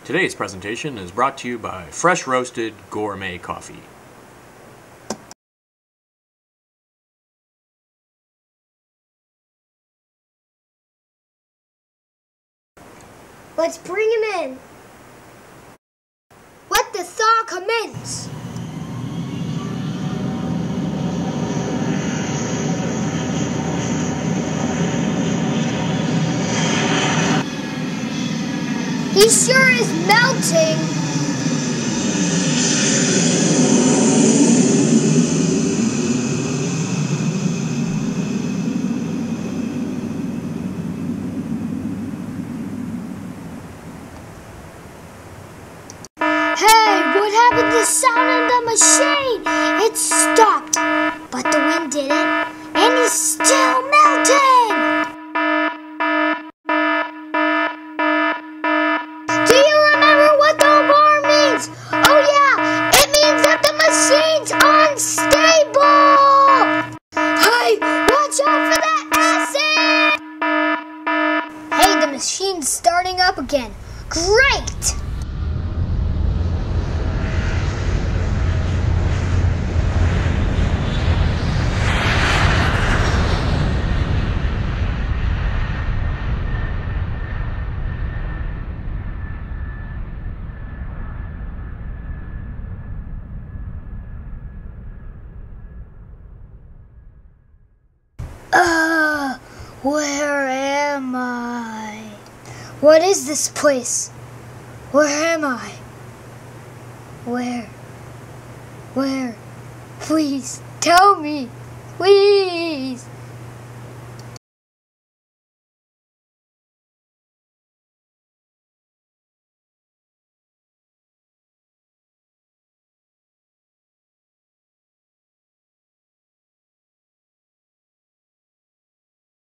Today's presentation is brought to you by Fresh Roasted Gourmet Coffee. Let's bring him in. Let the thaw commence. He sure is melting. Hey, what happened to the sound of the machine? It stopped, but the wind didn't, and he's still melting. Do you remember what the alarm means? Oh yeah, it means that the machine's unstable. Hey, watch out for that acid! Hey, the machine's starting up again. Great! Where am I? What is this place? Where am I? Where? Please tell me. Please.